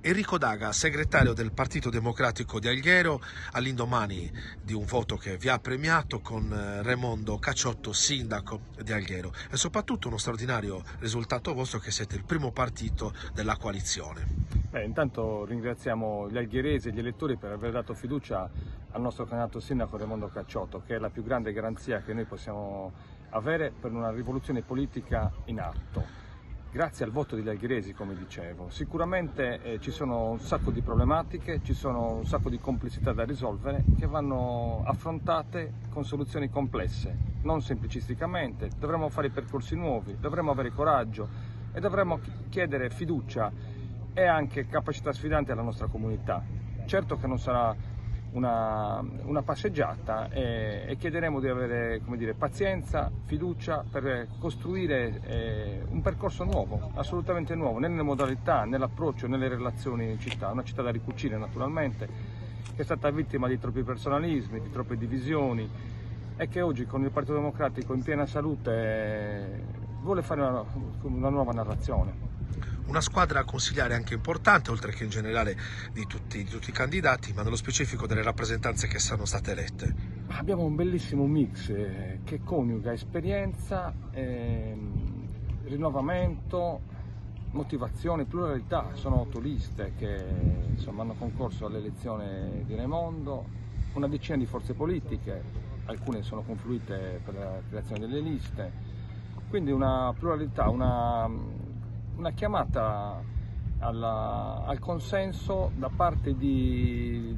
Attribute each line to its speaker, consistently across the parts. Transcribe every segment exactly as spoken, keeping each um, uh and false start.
Speaker 1: Enrico Daga, segretario del Partito Democratico di Alghero, all'indomani di un voto che vi ha premiato con Raimondo Cacciotto, sindaco di Alghero, e soprattutto uno straordinario risultato vostro che siete il primo partito della coalizione.
Speaker 2: Beh, intanto ringraziamo gli algheresi e gli elettori per aver dato fiducia al nostro candidato sindaco Raimondo Cacciotto, che è la più grande garanzia che noi possiamo avere per una rivoluzione politica in atto. Grazie al voto degli algheresi, come dicevo. Sicuramente eh, ci sono un sacco di problematiche, ci sono un sacco di complessità da risolvere che vanno affrontate con soluzioni complesse, non semplicisticamente. Dovremmo fare percorsi nuovi, dovremmo avere coraggio e dovremmo chiedere fiducia e anche capacità sfidante alla nostra comunità. Certo che non sarà una, una passeggiata e, e chiederemo di avere, come dire, pazienza, fiducia per costruire eh, un percorso nuovo, assolutamente nuovo, nelle modalità, nell'approccio, nelle relazioni in città. Una città da ricucire naturalmente, che è stata vittima di troppi personalismi, di troppe divisioni e che oggi con il Partito Democratico in piena salute eh, vuole fare una, una nuova narrazione.
Speaker 1: Una squadra a consigliare anche importante, oltre che in generale di tutti, di tutti i candidati, ma nello specifico delle rappresentanze che sono state elette.
Speaker 2: Abbiamo un bellissimo mix eh, che coniuga esperienza, eh, rinnovamento, motivazione, pluralità. Sono otto liste che insomma, hanno concorso all'elezione di Raimondo, una decina di forze politiche, alcune sono confluite per la creazione delle liste, quindi una pluralità, una una chiamata alla, al consenso da parte di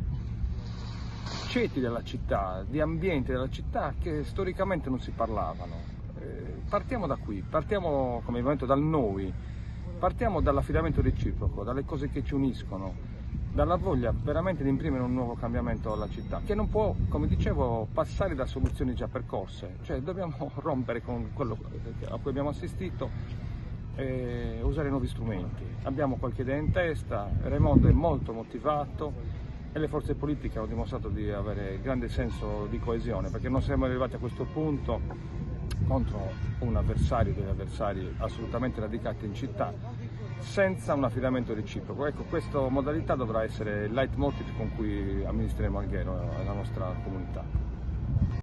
Speaker 2: ceti della città, di ambienti della città che storicamente non si parlavano. Eh, partiamo da qui, partiamo come momento dal noi, partiamo dall'affidamento reciproco, dalle cose che ci uniscono, dalla voglia veramente di imprimere un nuovo cambiamento alla città, che non può, come dicevo, passare da soluzioni già percorse, cioè dobbiamo rompere con quello a cui abbiamo assistito e usare nuovi strumenti. Abbiamo qualche idea in testa, Raimondo è molto motivato e le forze politiche hanno dimostrato di avere grande senso di coesione, perché non siamo arrivati a questo punto contro un avversario, degli avversari assolutamente radicati in città, senza un affidamento reciproco. Ecco, questa modalità dovrà essere il leitmotiv con cui amministreremo Alghero e la nostra comunità.